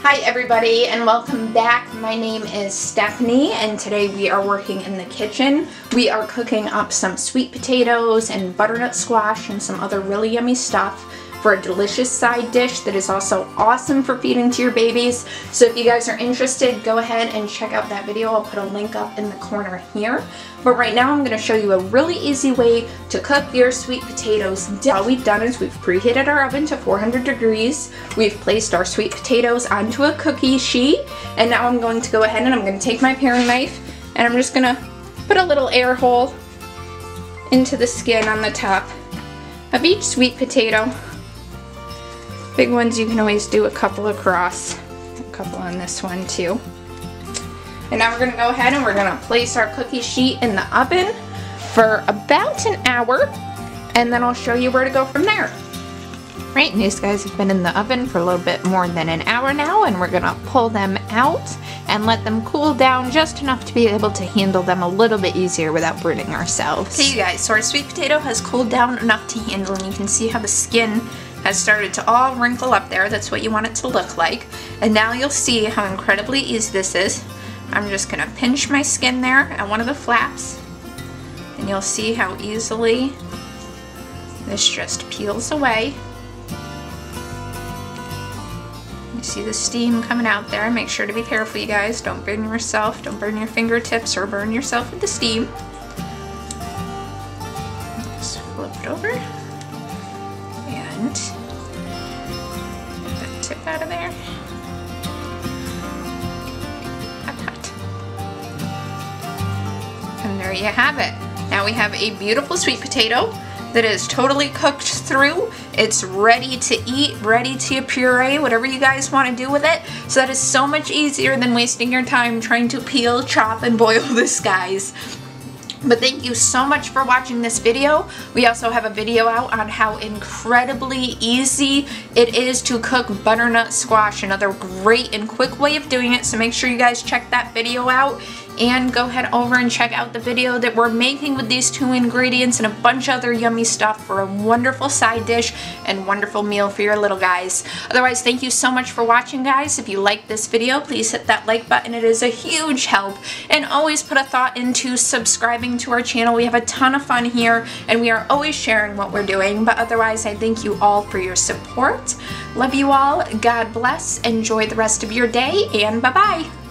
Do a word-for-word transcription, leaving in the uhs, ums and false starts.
Hi everybody and welcome back. My name is Stephanie and today we are working in the kitchen. We are cooking up some sweet potatoes and butternut squash and some other really yummy stuff for a delicious side dish that is also awesome for feeding to your babies. So if you guys are interested, go ahead and check out that video. I'll put a link up in the corner here. But right now I'm going to show you a really easy way to cook your sweet potatoes. All we've done is we've preheated our oven to four hundred degrees. We've placed our sweet potatoes onto a cookie sheet. And now I'm going to go ahead and I'm going to take my paring knife and I'm just going to put a little air hole into the skin on the top of each sweet potato. Big ones you can always do a couple across, a couple on this one too. And now we're going to go ahead and we're going to place our cookie sheet in the oven for about an hour and then I'll show you where to go from there. Right, and these guys have been in the oven for a little bit more than an hour now and we're going to pull them out and let them cool down just enough to be able to handle them a little bit easier without burning ourselves. Okay you guys, so our sweet potato has cooled down enough to handle and you can see how the skin has started to all wrinkle up there. That's what you want it to look like. And now you'll see how incredibly easy this is. I'm just gonna pinch my skin there at one of the flaps and you'll see how easily this just peels away. You see the steam coming out there. Make sure to be careful you guys. Don't burn yourself, don't burn your fingertips or burn yourself with the steam. Just flip it over. And get that tip out of there. Hot, hot. And there you have it. Now we have a beautiful sweet potato that is totally cooked through. It's ready to eat, ready to puree, whatever you guys want to do with it. So that is so much easier than wasting your time trying to peel, chop, and boil this, guys. But thank you so much for watching this video. We also have a video out on how incredibly easy it is to cook butternut squash, another great and quick way of doing it. So make sure you guys check that video out and go head over and check out the video that we're making with these two ingredients and a bunch of other yummy stuff for a wonderful side dish and wonderful meal for your little guys. Otherwise, thank you so much for watching, guys. If you like this video, please hit that like button. It is a huge help. And always put a thought into subscribing to our channel. We have a ton of fun here and we are always sharing what we're doing. But otherwise, I thank you all for your support. Love you all. God bless. Enjoy the rest of your day and bye-bye.